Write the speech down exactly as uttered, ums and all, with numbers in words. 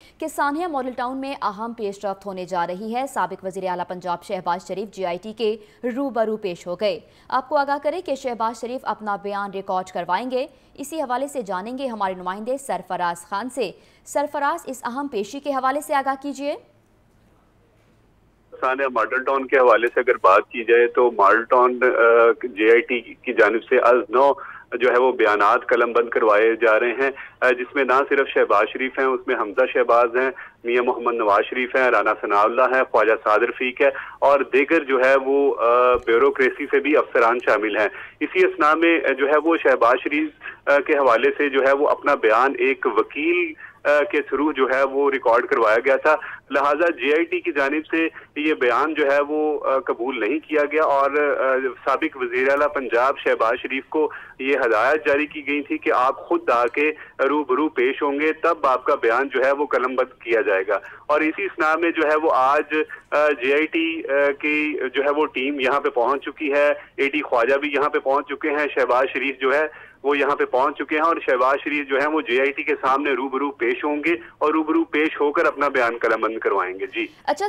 कि Sania model town में अहम पेशरफ्त होने जा रही है। साबिक वज़ीर आला Punjab Shahbaz Sharif G I T के रूबरू पेश हो गए। आपको आगाह करें कि शहबाज शरीफ अपना बयान रिकॉर्ड करवाएंगे। इसी हवाले से जानेंगे हमारे नुमाइंदे सरफराज खान से। सरफराज, इस अहम पेशी के हवाले से आगाह कीजिए। सानिया मॉडल टाउन के हवाले से अगर बात की जाए तो Model Town J I T की जानिब से आज नौ जो है वो बयानात कलम बंद करवाए जा रहे हैं, जिसमें ना सिर्फ शहबाज शरीफ हैं, उसमें हमजा शहबाज हैं, मियां मोहम्मद नवाज शरीफ हैं, राना सनाउल्लाह है, ख्वाजा साद रफीक है और दीगर जो है वो ब्यूरोक्रेसी से भी अफसरान शामिल हैं। इसी असना में जो है वो शहबाज शरीफ के हवाले से जो है वो अपना बयान एक वकील के थ्रू जो है वो रिकॉर्ड करवाया गया था, लिहाजा जे आई टी की जानिब से ये बयान जो है वो कबूल नहीं किया गया और साबिक वज़ीर आला पंजाब शहबाज शरीफ को ये हदायत जारी की गई थी कि आप खुद आके रूबरू पेश होंगे, तब आपका बयान जो है वो कलमबंद किया जाएगा। और इसी इसना में जो है वो आज जे आई टी की जो है वो टीम यहाँ पे पहुंच चुकी है, ए डी ख्वाजा भी यहाँ पे पहुंच चुके हैं, शहबाज शरीफ जो है वो यहाँ पे पहुंच चुके हैं और शहबाज शरीफ जो है वो जे आई टी के सामने रूबरू पेश होंगे और रूबरू पेश होकर अपना बयान कलमबंद करवाएंगे। जी अच्छा